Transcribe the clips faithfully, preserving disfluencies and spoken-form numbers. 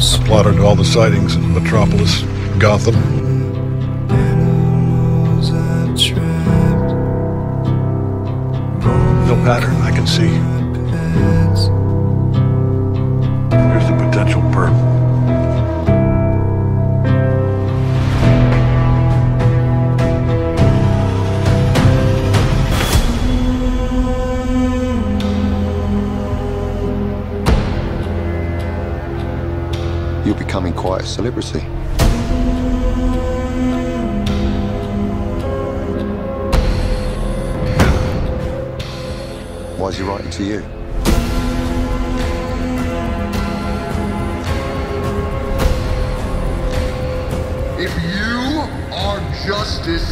Plotted all the sightings in Metropolis, Gotham. No pattern I can see. Here's the potential perp. You're becoming quite a celebrity. Why is he writing to you? If you are justice,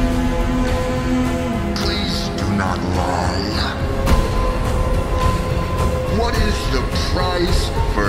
please do not lie. What is the price for